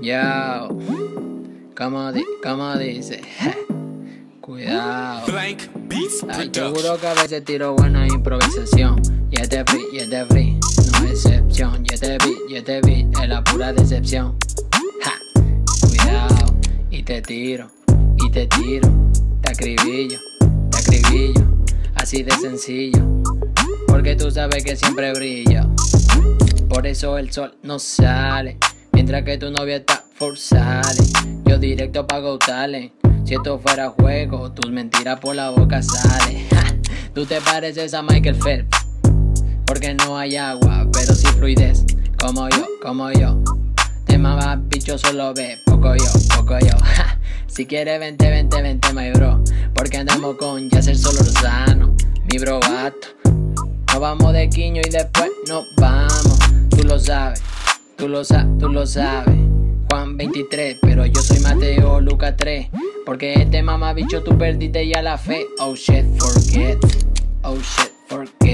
Yo, como dice, cuidado. Ay, seguro que a veces tiro buena improvisación. Y este free, no excepción. Y este beat es la pura decepción. Cuidado, y te tiro, te acribillo, así de sencillo. Porque tú sabes que siempre brillo. Por eso el sol no sale, mientras que tu novia está forzada. Yo directo pa' Go Talent. Si esto fuera juego, tus mentiras por la boca salen. Tú te pareces a Michael Phelps, porque no hay agua, pero sí fluidez. Como yo. Te mamas, bicho, solo ve, poco yo. Si quieres vente, my bro, porque andamos con Yasser Solo Lozano, mi bro gato. Nos vamos de quiño y después nos vamos. Tú lo sabes. Juan 23, pero yo soy Mateo Lucas 3. Porque este mamabicho tú perdiste ya la fe. Oh shit, forget.